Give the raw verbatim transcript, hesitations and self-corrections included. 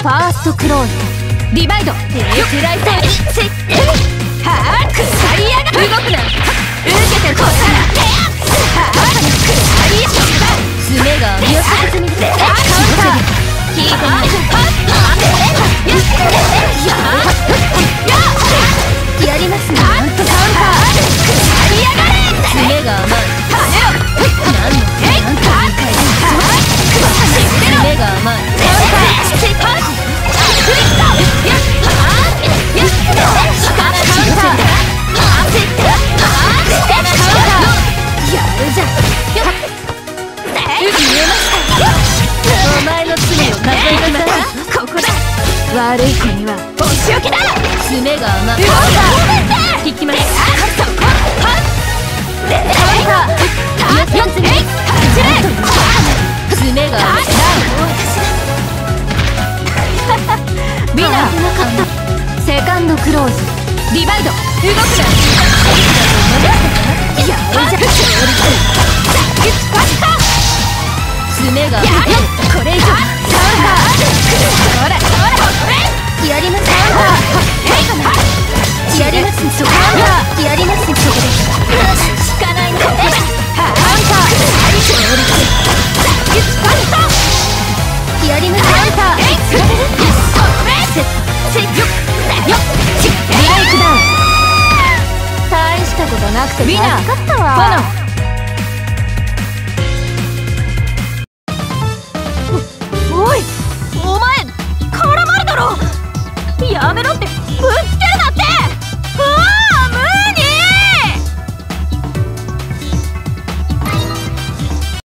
ファーストクローズディバイドディスライサーはぁくさりやがる動くな受けてこさらはぁくさりやがる爪が見寄せずにカウンターキープはっやりますねカウンターくさりやがれ爪が甘い何の何と言いたい爪が甘いお前の罪を数えなさいここだ悪い子にはお仕置きだ爪が甘い引きますそこはっよっつめ爪が甘いビナーセカンドクローズディバイド動くなやるじゃ爪がこれ以上ほらほらやりますやりますそこやりますそこです引かないのここだハンターやりますハンターセットセットよっブレイクダウン大したことなくて助かったわ。